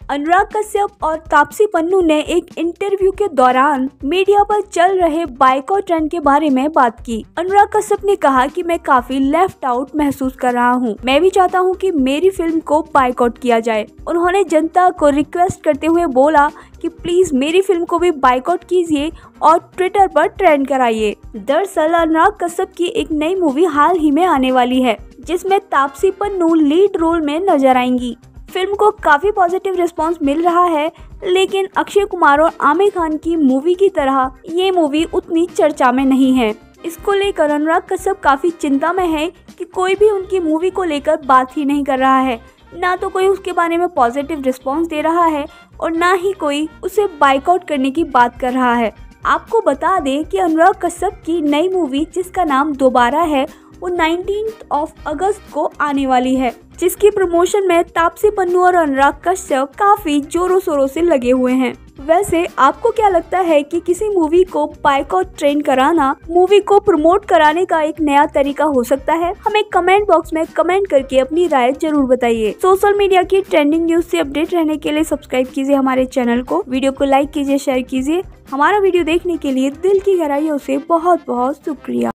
अनुराग कश्यप और तापसी पन्नू ने एक इंटरव्यू के दौरान मीडिया पर चल रहे बाइकॉट ट्रेंड के बारे में बात की। अनुराग कश्यप ने कहा कि मैं काफी लेफ्ट आउट महसूस कर रहा हूं। मैं भी चाहता हूं कि मेरी फिल्म को बाइकॉट किया जाए। उन्होंने जनता को रिक्वेस्ट करते हुए बोला कि प्लीज मेरी फिल्म को भी बाइकॉट कीजिए और ट्विटर पर ट्रेंड कराइए। दरअसल अनुराग कश्यप की एक नई मूवी हाल ही में आने वाली है, जिसमें तापसी पन्नू लीड रोल में नजर आएंगी। फिल्म को काफी पॉजिटिव रिस्पांस मिल रहा है, लेकिन अक्षय कुमार और आमिर खान की मूवी की तरह ये मूवी उतनी चर्चा में नहीं है। इसको लेकर अनुराग कश्यप काफी चिंता में है कि कोई भी उनकी मूवी को लेकर बात ही नहीं कर रहा है। ना तो कोई उसके बारे में पॉजिटिव रिस्पांस दे रहा है और ना ही कोई उसे बाइकआउट करने की बात कर रहा है। आपको बता दें कि अनुराग कश्यप की नई मूवी जिसका नाम दोबारा है वो 19 अगस्त को आने वाली है, जिसकी प्रमोशन में तापसी पन्नू और अनुराग कश्यप काफी जोरों शोरों से लगे हुए हैं। वैसे आपको क्या लगता है कि किसी मूवी को बाइकॉट ट्रेंड कराना मूवी को प्रमोट कराने का एक नया तरीका हो सकता है? हमें कमेंट बॉक्स में कमेंट करके अपनी राय जरूर बताइए। सोशल मीडिया की ट्रेंडिंग न्यूज से अपडेट रहने के लिए सब्सक्राइब कीजिए हमारे चैनल को, वीडियो को लाइक कीजिए, शेयर कीजिए। हमारा वीडियो देखने के लिए दिल की गहराइयों से बहुत बहुत शुक्रिया।